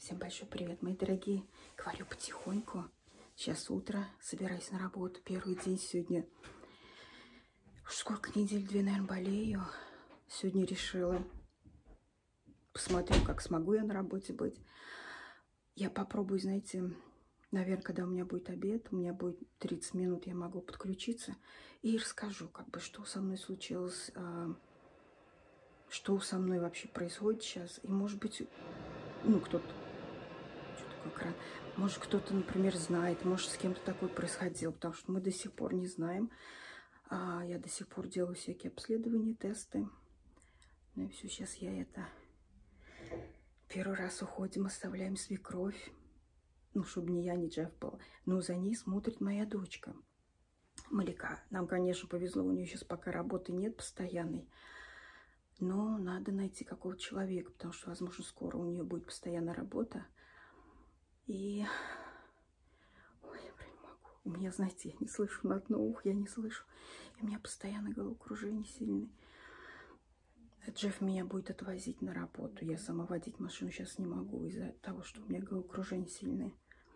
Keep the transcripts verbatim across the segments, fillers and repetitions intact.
Всем большой привет, мои дорогие. Говорю потихоньку. Сейчас утро, собираюсь на работу. Первый день сегодня. Уж сколько недель, две, наверное, болею. Сегодня решила. Посмотрю, как смогу я на работе быть. Я попробую, знаете, наверное, когда у меня будет обед, у меня будет тридцать минут, я могу подключиться и расскажу, как бы, что со мной случилось, что со мной вообще происходит сейчас. И, может быть, ну, кто-то, что такое, может, кто-то, например, знает, может, с кем-то такое происходило, потому что мы до сих пор не знаем. А я до сих пор делаю всякие обследования, тесты. Ну и все, сейчас я это... Первый раз уходим, оставляем свекровь. Ну, чтобы не я, не Джефф был. Но за ней смотрит моя дочка, Малика. Нам, конечно, повезло, у нее сейчас пока работы нет постоянной. Но надо найти какого-то человека, потому что, возможно, скоро у нее будет постоянная работа. И... Ой, я прям не могу. У меня, знаете, я не слышу на одно ухо, я не слышу. И у меня постоянно головокружение сильное. Джефф меня будет отвозить на работу. Я сама водить машину сейчас не могу из-за того, что у меня головокружение сильное.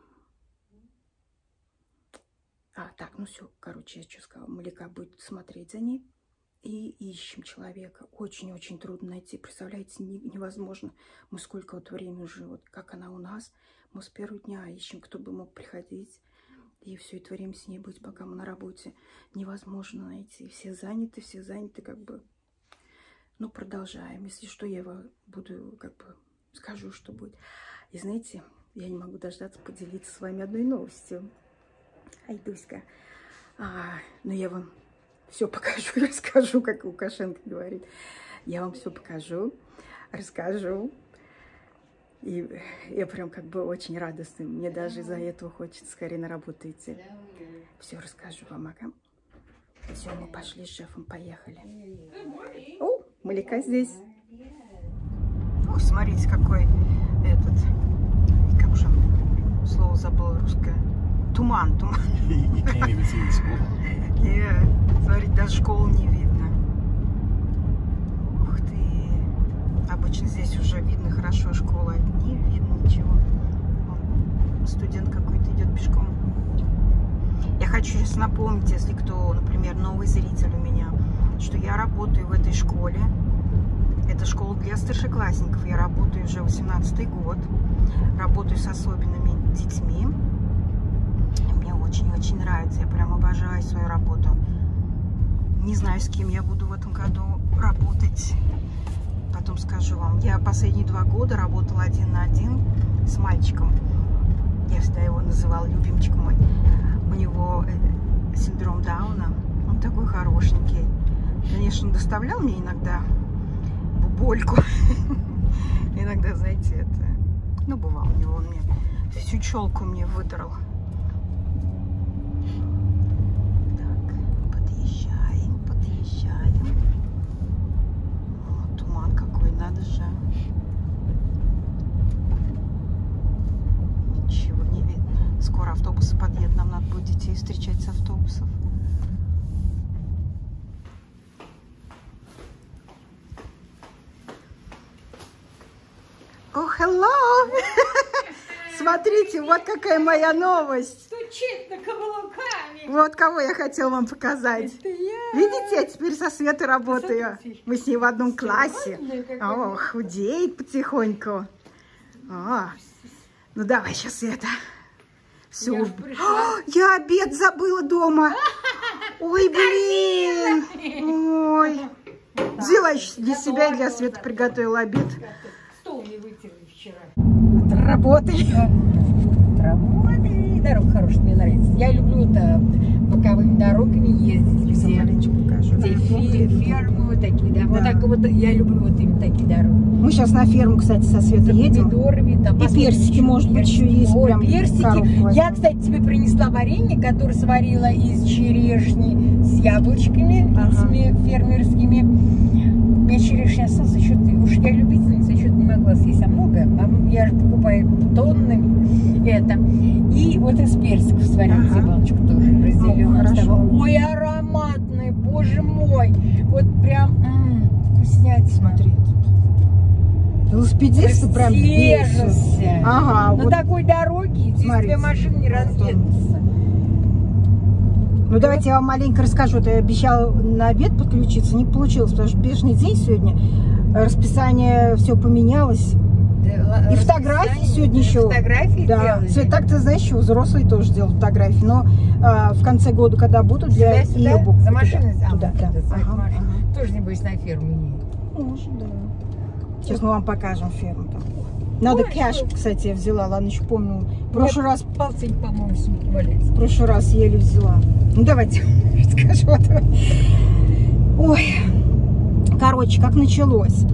А, так, ну все, короче, я что сказала. Малика будет смотреть за ней. И ищем человека. Очень-очень трудно найти. Представляете, невозможно. Мы сколько вот времени уже, вот как она у нас. Мы с первого дня ищем, кто бы мог приходить. И все это время с ней быть, пока мы на работе. Невозможно найти. Все заняты, все заняты, как бы. Ну, продолжаем. Если что, я буду, как бы, скажу, что будет. И знаете, я не могу дождаться поделиться с вами одной новостью. Ай, Дуська. А, ну, я вам все покажу, расскажу, как Лукашенко говорит. Я вам все покажу, расскажу. И я прям как бы очень радостна. Мне даже из-за этого хочется скорее на работу идти. Все расскажу вам, ага. Все, мы пошли с Джеффом, поехали. О, Малика здесь. Ой, смотрите, какой этот, как уже слово забыла русское. Туман, туман. Yeah. Смотрите, даже школу не видно. Ух ты. Обычно здесь уже видно хорошо школу, а не видно ничего. Вон, студент какой-то идет пешком. Я хочу сейчас напомнить, если кто, например, новый зритель у меня, что я работаю в этой школе. Это школа для старшеклассников. Я работаю уже восемнадцатый год. Работаю с особенными детьми. Мне очень-очень нравится. Я прям обожаю свою работу. Не знаю, с кем я буду в этом году работать. Потом скажу вам. Я последние два года работала один на один с мальчиком. Я всегда его называла любимчик мой. У него синдром Дауна. Он такой хорошенький. Конечно, он доставлял мне иногда бульбольку. Иногда, знаете, это... Ну, бывало у него. Он мне всю челку мне выдрал. О, туман какой, надо же. Ничего не видно. Скоро автобусы подъедут, нам надо будет детей встречать с автобусов. О, hello! Смотрите, вот какая моя новость. Стучит на каблуками. Вот кого я хотела вам показать. Это я. Видите, я теперь со Светой работаю. Мы с ней в одном классе. О, худеет потихоньку. О. Ну давай сейчас это. Все. Я, О, я обед забыла дома. Ой, блин. Ой. Взяла еще для себя и для Светы приготовила обед. Стол не вытерли вчера. Отработали. Отработали. Дорога хорошая, мне нравится. Я люблю это боковыми дорогами ездить. Где фермы вот такие, да. Вот так вот я люблю вот именно такие дороги. Мы сейчас на ферму, кстати, со Светой едем. Там, и персики, может быть, еще есть. О, прям персики. Я, кстати, тебе принесла варенье, которое сварила из черешни с яблочками, ага. Этими фермерскими. Мне черешня осталась, еще ты, уж я любительница, еще не могла съесть, а много. А я же покупаю тоннами это. И вот из персиков сварила, ага. Баночку тоже разделила. Ой, ароматный, боже мой. Вот прям м-м, вкуснятина. Смотри, тут Велосипедисты прям бесят. Ага, на вот. такой дороге здесь две машины не разденутся. Ну, давайте я вам маленько расскажу. Вот я обещала на обед подключиться, не получилось, потому что бешеный день сегодня. Расписание все поменялось. Да, и фотографии сегодня еще. Фотографии да. Так-то, знаешь, еще взрослые тоже делают фотографии. Но а, в конце года, когда будут, для e-book. За машиной? Туда, да. Ага, ага. Тоже, небось, на ферму едет. Может, да. Сейчас мы вам покажем ферму там. Надо Ой, кэш, что? Кстати, я взяла. Ладно, еще помню. В прошлый раз... Полтинник, по-моему, сумки валяется. В прошлый раз еле взяла. Ну, давайте расскажу. Ой. Короче, как началось.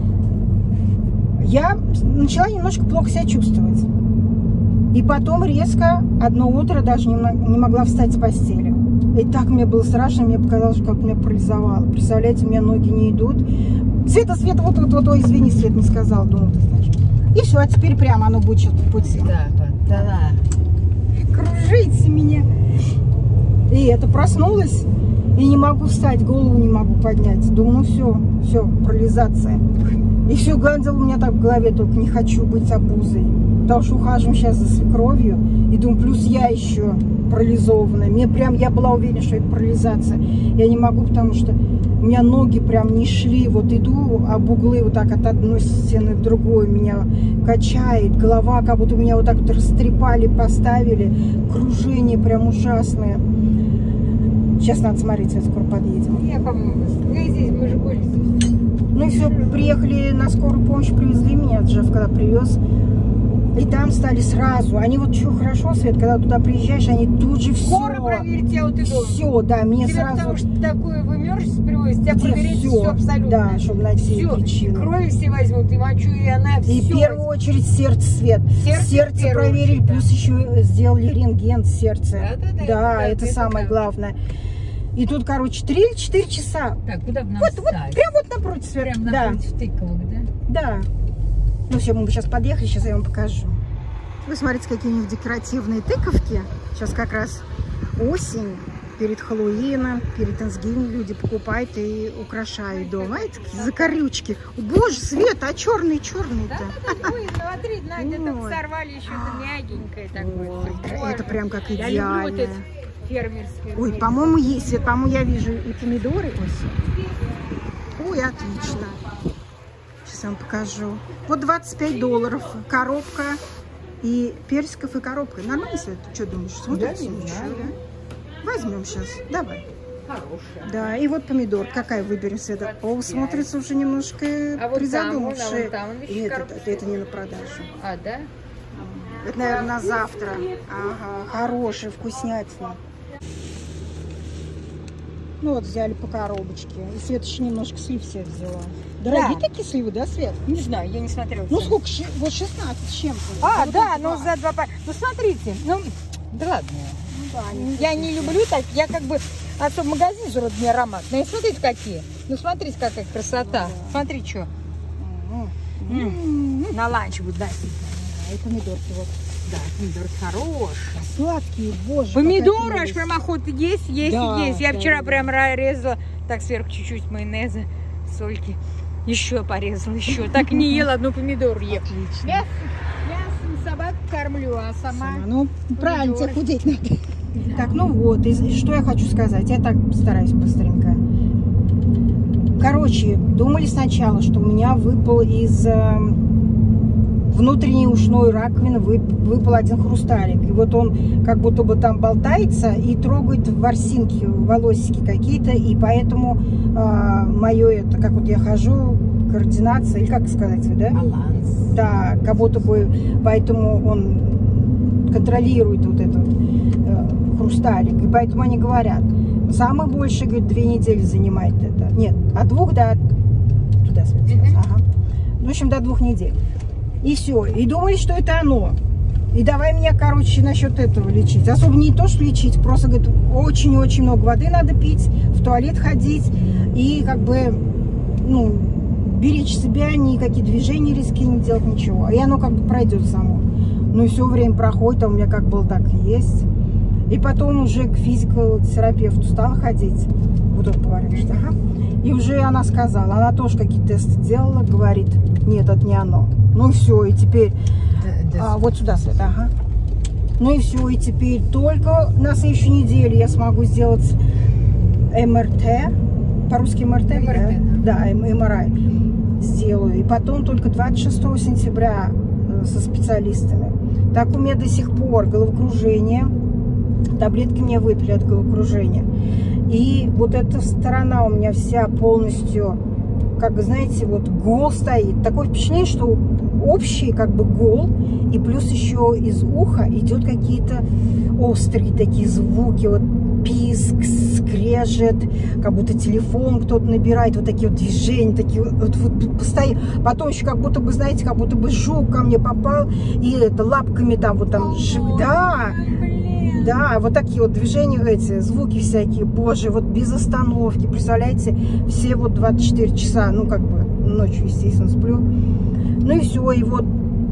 Я начала немножко плохо себя чувствовать. И потом резко одно утро даже не, не могла встать с постели. И так мне было страшно, мне показалось, как меня парализовало. Представляете, у меня ноги не идут. Света, Света, вот, вот, вот, ой, извини, Свет не сказал, думал, ты знаешь. И все, а теперь прямо оно будет по пути. Да, да, да. Кружите меня. И это проснулась, и не могу встать, голову не могу поднять. Думаю, ну все, все, парализация. И все гандил у меня так в голове, только не хочу быть обузой. Потому что ухаживаем сейчас за свекровью. И думаю, плюс я еще парализованная. Мне прям, я была уверена, что это парализация. Я не могу, потому что у меня ноги прям не шли. Вот иду об углы вот так от одной стены в другую. Меня качает. Голова, как будто меня вот так вот растрепали, поставили. Кружение прям ужасное. Сейчас надо смотреть, я скоро подъедем. Я, по-моему, мы здесь, мы же были здесь. Ну и все, приехали на скорую помощь, привезли меня, Джефф когда привез. И там стали сразу. Они вот что хорошо, Свет, когда туда приезжаешь, они тут же все. Скоро проверить тебя, вот и дома. Все, да, мне тебя сразу. Потому что такое вымерзшись привозят, тебя проверить все. все абсолютно. Да, чтобы найти все. Причину. Крови все возьмут, и мочу, и она все. И в первую очередь сердце, Свет. Сердце, сердце проверили, очередь, плюс да. еще сделали рентген сердца. Да, да, да, да, это, это, это самое да. главное. И тут, короче, три или четыре часа. Так, куда бы нам вот, вот, прям вот напротив, Свет. Прям напротив да. тыковок, да? Да. Ну все, мы бы сейчас подъехали, сейчас я вам покажу. Вы смотрите, какие у них декоративные тыковки. Сейчас как раз осень, перед Хэллоуином, перед Тhanksgiving люди покупают и украшают дом. А эти закорючки. Боже, Свет, а черный, черный-то. Да, да, да, ой, смотри, Надя, только сорвали еще это мягенькое такое. Ой, это прям как идеально. Фермерские. Ой, по-моему, есть. Свет, по-моему, я вижу и помидоры. Ой, ой, отлично. Сейчас я вам покажу. Вот двадцать пять долларов. Коробка. И персиков, и коробка. Нормально, Свет? Что думаешь? Смотрите, я не знаю. Да? Возьмем сейчас. Давай. Хорошая. Да, и вот помидор. Какая выберем, Света? О, смотрится уже немножко а призадумавшая. Вот там, вон, там, Нет, это, это не на продажу. А, да? Это, наверное, на завтра. Ага, хорошая, вкуснятина. Ну вот, взяли по коробочке. И Свет еще немножко слив себе взяла. Дорогие да. такие сливы, да, Свет? Не знаю, я не смотрела. Ну сколько? Вот шестнадцать с чем-то. А, вот да, ну за два. Ну смотрите, ну, да ладно. Ну, да, я не люблю так, я как бы, а то магазин же родный аромат. Ну, смотрите, какие. Ну, смотрите, какая красота. Да. Смотри, что. Mm-hmm. На ланч будет, да. А и помидорки вот. Да, помидорки хорошие. Сладкие, боже. Помидоры аж прям охота есть, есть да, и есть. Я да, вчера да. прям резала, так сверху чуть-чуть майонеза, сольки. Еще порезала, еще. Так не ела, одну помидор ем. Отлично. Я, я собак кормлю, а сама... сама. Ну, правильно, тебе худеть надо. Да. Так, ну вот, и что я хочу сказать. Я так стараюсь быстренько. Короче, думали сначала, что у меня выпал из... внутренней ушной раковины выпал один хрусталик. И вот он как будто бы там болтается и трогает ворсинки, волосики какие-то. И поэтому э, мое это, как вот я хожу, координация, или как сказать, да? Баланс. Да, как будто бы поэтому он контролирует вот этот э, хрусталик. И поэтому они говорят, самое большее, говорит, две недели занимает это. Нет, от двух до... Туда смотрите. Mm-hmm. Ага. В общем, до двух недель. И все. И думали, что это оно. И давай меня, короче, насчет этого лечить. Особо не то, что лечить, просто, говорит, очень-очень много воды надо пить, в туалет ходить. И как бы, ну, беречь себя, никакие движения риски не делать, ничего. И оно как бы пройдет само. Ну и все время проходит, а у меня как было, так и есть. И потом уже к физико-терапевту стала ходить. Вот тут поворачиваешь, ага. И уже она сказала, она тоже какие-то тесты делала, говорит, нет, это не оно. Ну все, и теперь, да, да, а, вот сюда, Света, ага. Ну и все, и теперь только на следующей неделе я смогу сделать эм эр тэ, по-русски эм эр тэ, эм эр тэ, да, да, эм эр ай сделаю. И потом только двадцать шестого сентября со специалистами. Так у меня до сих пор головокружение, таблетки мне выпили от головокружения. И вот эта сторона у меня вся полностью, как бы, знаете, вот гул стоит. Такое впечатление, что общий как бы гул, и плюс еще из уха идет какие-то острые такие звуки, вот писк, скрежет, как будто телефон кто-то набирает, вот такие вот движения, такие вот, вот постоянно. Потом еще как будто бы, знаете, как будто бы жук ко мне попал, и это лапками там вот там, О, да, блин. Да, вот такие вот движения, эти звуки всякие, боже, вот без остановки, представляете, все вот двадцать четыре часа, ну как бы ночью, естественно, сплю. Ну и все, и вот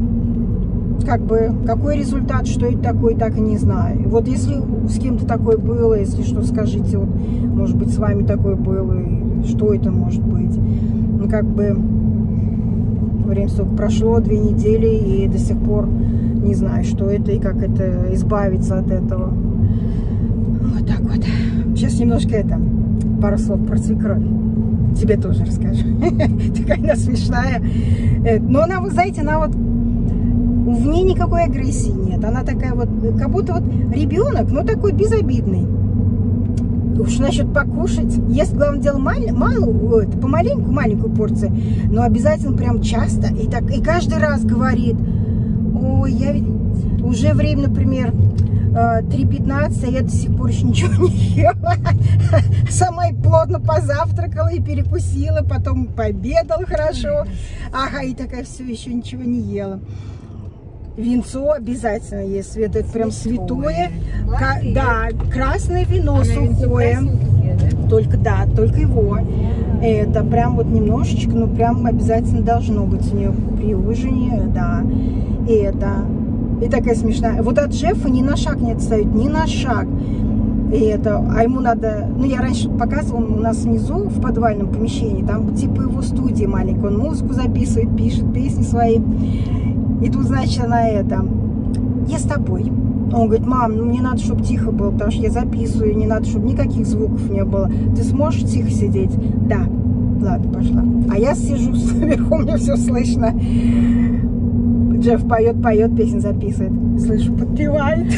как бы какой результат, что это такое, так и не знаю. Вот если с кем-то такое было, если что, скажите, вот, может быть, с вами такое было, и что это может быть. Ну как бы время столько прошло, две недели, и до сих пор не знаю, что это и как это, избавиться от этого. Вот так вот. Сейчас немножко это, пару слов про свекровь. Тебе тоже расскажу. Такая она смешная. Но она, вы знаете, она вот... В ней никакой агрессии нет. Она такая вот, как будто вот ребенок, но такой безобидный. Уж насчет покушать. Ест, главное дело, мало, мало, помаленьку, маленькую порцию, но обязательно прям часто. И, так, и каждый раз говорит, ой, я ведь уже время, например, три пятнадцать, а я до сих пор еще ничего не ела. Сама и плотно позавтракала и перекусила, потом пообедала хорошо. Ага, и такая все, еще ничего не ела. Винцо обязательно есть, Света, это прям святое. Ка да, красное вино сухое. Да? Только, да, только его. Это прям вот немножечко, но прям обязательно должно быть у нее при ужине, да. И это, и такая смешная. Вот от Джеффа ни на шаг не отстает, ни на шаг. И это, а ему надо, ну я раньше показывала, у нас внизу в подвальном помещении, там типа его студия маленькая, он музыку записывает, пишет песни свои. И тут, значит, она это, я с тобой. Он говорит, мам, ну мне надо, чтобы тихо было, потому что я записываю, не надо, чтобы никаких звуков не было. Ты сможешь тихо сидеть? Да. Ладно, пошла. А я сижу сверху, мне все слышно. Джефф поет, поет, песню записывает. Слышу, подпевает.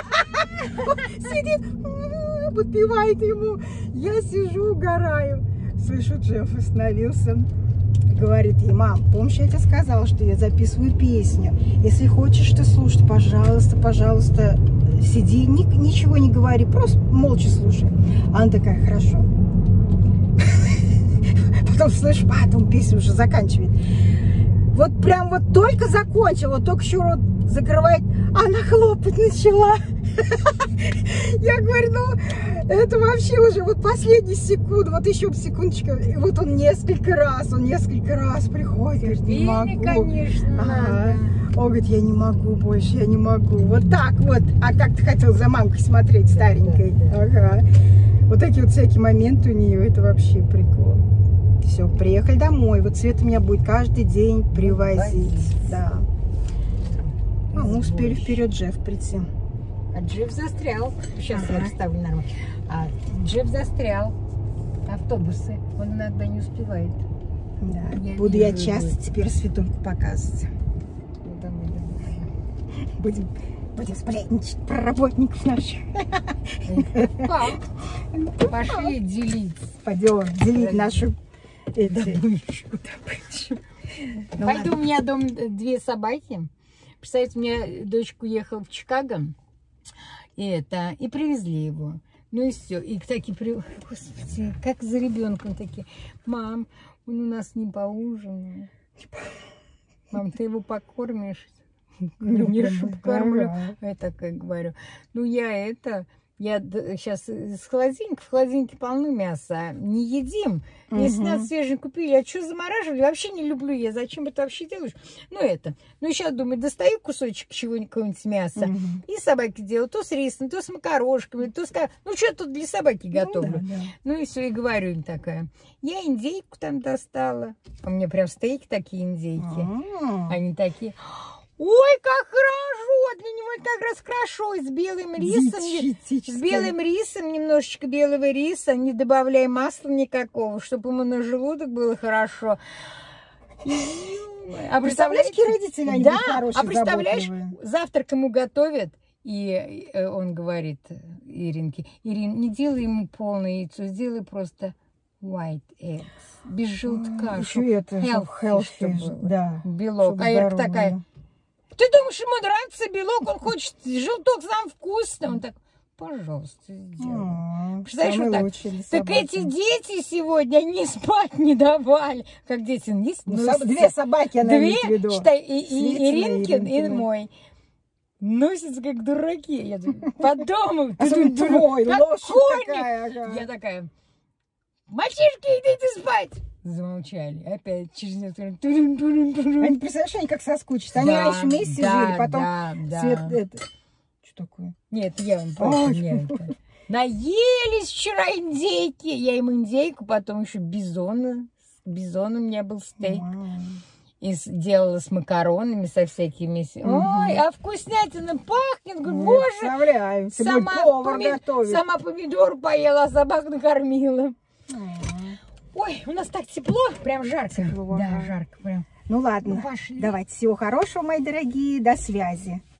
Сидит, подпевает ему. Я сижу, угораю. Слышу, Джефф остановился. Говорит ей, мам, помнишь, я тебе сказала, что я записываю песню. Если хочешь ты слушать, пожалуйста, пожалуйста, сиди, ни, ничего не говори, просто молча слушай. Она такая, хорошо. Потом слышишь, потом песню уже заканчивает. Вот прям вот только закончила, только еще рот закрывает, она хлопать начала. Я говорю, ну, это вообще уже вот последний секунд, вот еще секундочку, и вот он несколько раз, он несколько раз приходит, говорит, не могу. Конечно, ага. Он говорит, я не могу больше, я не могу. Вот так вот. А как ты хотел за мамкой смотреть, старенькой? Ага. Вот такие вот всякие моменты у нее, это вообще прикол. Все, приехали домой. Вот Света меня будет каждый день привозить. Да. А мы успели вперед Джефф прийти. А Джефф застрял. Сейчас ага. я расставлю нормально. А Джефф застрял. Автобусы. Он иногда не успевает. Да. Я Буду я часто будет. Теперь Светульку показывать. Будем, будем сплетничать про работников наших. Пошли делить. Пойдем делить нашу добычу. Пойду, у меня дома две собаки. Представляете, у меня дочка уехала в Чикаго. И это, и привезли его. Ну и все. И такие, господи, как за ребенком такие. Мам, он у нас не поужинал. Мам, ты его покормишь? Ну, не покормлю. Я так говорю. Ну, я это, Я сейчас из холодильника, в холодильнике полно мяса, не едим. Если Мгм. надо свежее купили, а что замораживали, вообще не люблю я. Зачем это вообще делаешь? Ну это. Ну сейчас думаю, достаю кусочек чего-нибудь мяса Мгм. и собаке делаю. То с рисом, то с макарошками, то с... ка- Ну что тут для собаки готовлю? Ну, да, да. Ну и все, и говорю им такая. Я индейку там достала. У меня прям стейки такие индейки. А. Они такие... Ой, как хорошо! Для него так раз хорошо. И с белым рисом... не- С Диетическое. белым рисом, немножечко белого риса, не добавляя масла никакого, чтобы ему на желудок было хорошо. А Представляешь, какие родители, они да, будут хорошие, а представляешь, заботливые. завтрак ему готовят, и э, он говорит Иринке: Ирин, не делай ему полное яйцо, сделай просто white eggs, без желтка. Еще чтоб это healthy, healthy, чтоб было. да. Белок. Чтоб А Ирка здоровый, такая: да. ты думаешь, ему нравится белок, он хочет желток, сам вкусно. Он так: пожалуйста, сделай. А, Представляешь, самый вот так. лучший для Так собаки. эти дети сегодня, они спать не давали. Как дети, не Ну, ну, соб- две собаки она Две, имеет в виду. считай, и, и Светина и Иринкин, и Иринкина. мой. Носятся как дураки. Я думаю, потом... Особенно твой, как лошадь кони. такая. ага. Я такая: мальчишки, идите спать. Замолчали. Опять через несколько... турун-турун-турун. Они, представляешь, они как соскучатся. Они Да, раньше вместе да, жили, потом да, да. свет... Это... Что такое? Нет, я вам просто Ой. не это. Наелись вчера индейки. Я им индейку, потом еще бизона. Бизон у меня был стейк. А. И сделала с макаронами, со всякими. Мгм. Ой, а вкуснятина пахнет. Говорю, Не боже, представляю. Тебе сама, повар поми- готовит. сама помидор поела, а собак накормила. А. Ой, у нас так тепло, прям жарко. Тепло, Да, ага. жарко прям. Ну ладно, Ну, пошли. давайте всего хорошего, мои дорогие, до связи.